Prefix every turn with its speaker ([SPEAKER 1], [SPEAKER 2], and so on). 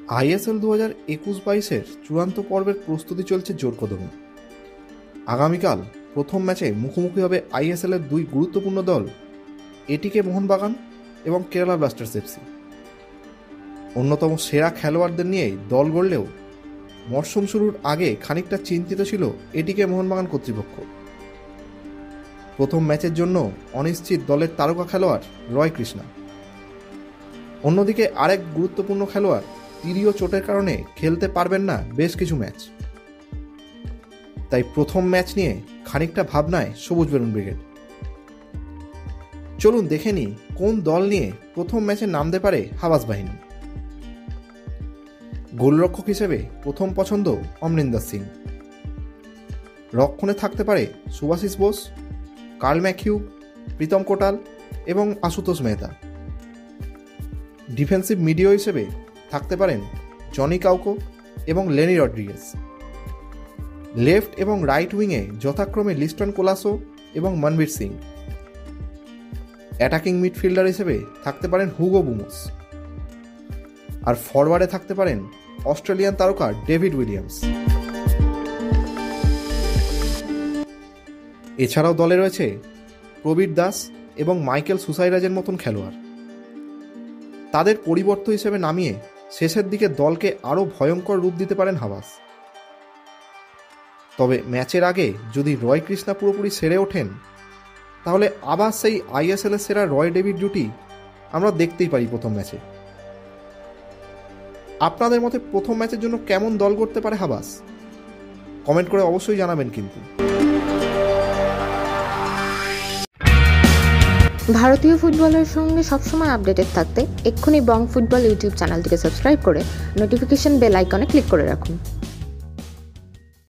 [SPEAKER 1] ISL 2021-22-এর চূড়ান্ত পর্বের প্রস্তুতি চলছে জোর কদমে। আগামীকাল প্রথম ম্যাচে মুখোমুখি হবে আইএসএলের দুই গুরুত্বপূর্ণ দল এটিকে মোহনবাগান এবং কেরালা ব্লাস্টার্স এফসি। অন্যতম সেরা খেলোয়াড়দের নিয়েই দল গড়লেও মরশুম শুরুর আগে খানিকটা চিন্তিত ছিল এটিকে মোহনবাগান কর্তৃপক্ষ। প্রথম ম্যাচের জন্য অনিশ্চিত দলের তারকা খেলোয়াড় রয় কৃষ্ণা। অন্যদিকে আরেক গুরুত্বপূর্ণ খেলোয়াড় তিরিও চোটের কারণে খেলতে পারবেন না বেশ কিছু ম্যাচ। তাই প্রথম ম্যাচ নিয়ে খানিকটা ভাবনায় সবুজ বেলুন ব্রিগেড। চলুন দেখে নিই কোন দল নিয়ে প্রথম ম্যাচে নামতে পারে হাবাস বাহিনী। গোলরক্ষক হিসেবে প্রথম পছন্দ অমরিন্দর সিং। রক্ষণে থাকতে পারে সুভাশিস বোস, কার্ল ম্যাথিউ, প্রীতম কোটাল এবং আশুতোষ মেহতা। ডিফেন্সিভ মিডিয়া হিসেবে থাকতে পারেন জনি কাউকো এবং লেনি রড্রিগেজ। লেফট এবং রাইট উইংয়ে যথাক্রমে লিস্টন কোলাসো এবং মনবীর সিং। অ্যাটাকিং মিডফিল্ডার হিসেবে থাকতে পারেন হুগো বুমোস। আর ফরওয়ার্ডে থাকতে পারেন অস্ট্রেলিয়ান তারকা ডেভিড উইলিয়ামস। এছাড়াও দলে রয়েছে প্রবীর দাস এবং মাইকেল সুসাইরাজের মতন খেলোয়াড়। তাদের পরিবর্তন হিসেবে নামিয়ে শেষের দিকে দলকে আরও ভয়ঙ্কর রূপ দিতে পারেন হাবাস। তবে ম্যাচের আগে যদি রয় কৃষ্ণা পুরোপুরি সেরে ওঠেন তাহলে আবার সেই আইএসএলের সেরা রয় ডেভিড জুটি আমরা দেখতেই পারি প্রথম ম্যাচে। আপনাদের মতে প্রথম ম্যাচের জন্য কেমন দল করতে পারে হাবাস? কমেন্ট করে অবশ্যই জানাবেন। কিন্তু
[SPEAKER 2] ভারতীয় ফুটবলের সঙ্গে সবসময় আপডেটেড থাকতে এক্ষুনি বং ফুটবল ইউটিউব চ্যানেলটিকে সাবস্ক্রাইব করে নোটিফিকেশন বেল আইকনে ক্লিক করে রাখুন।